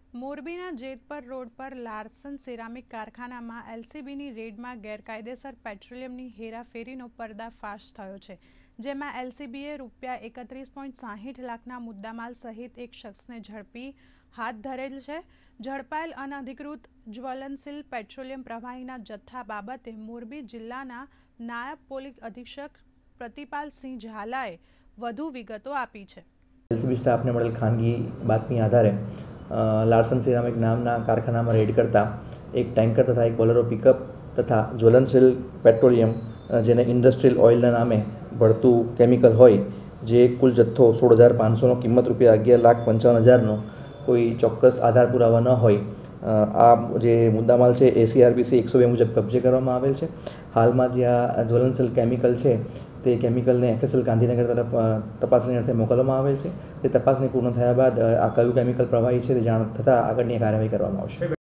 મોરબીના જેતપર રોડ પર Larsen ceramic કારખાનામાં એલસીબીની રેડમાં ગેરકાયદેસર પેટ્રોલિયમની હેરાફેરીનો પર્દાફાશ થયો છે, જેમાં એલસીબીએ ₹31.60 લાખના મુદ્દામાલ સહિત એક શખ્સને ઝડપી હાથ ધરેલ છે. ઝડપાયેલ અનધિકૃત જ્વલનશીલ પેટ્રોલિયમ પ્રવાહીના જથ્થા બાબતે મોરબી જિલ્લાના નાયબ પોલીસ અધિક્ષક પ્રતિપાલસિંહ ઝાલાએ વધુ વિગતો આપી છે. એલસીબી સ્ટાફને મળેલ ખાનગી બાતમી આધારે લાર્સન સિરામિક નામના કારખાનામાં રેડ કરતા એક ટેન્કર તથા એક બોલેરો પિકઅપ તથા જ્વલનશીલ પેટ્રોલિયમ જેને ઇન્ડસ્ટ્રીયલ ઓઇલના નામે ભળતું કેમિકલ હોય, જે કુલ જથ્થો 16,500નો કિંમત ₹11,55,000નો કોઈ ચોક્કસ આધાર પુરાવા ન હોય, આ જે મુદ્દામાલ છે ACRPC 102 મુજબ કબજે કરવામાં આવેલ છે. હાલમાં જે આ જ્વલનશીલ કેમિકલ છે તે કેમિકલને FSL ગાંધીનગર તરફ તપાસણી અર્થે મોકલવામાં આવેલ છે. તે તપાસણી પૂર્ણ થયા બાદ આ કયું કેમિકલ પ્રવાહી છે તે જાણ થતાં આગળની કાર્યવાહી કરવામાં આવશે.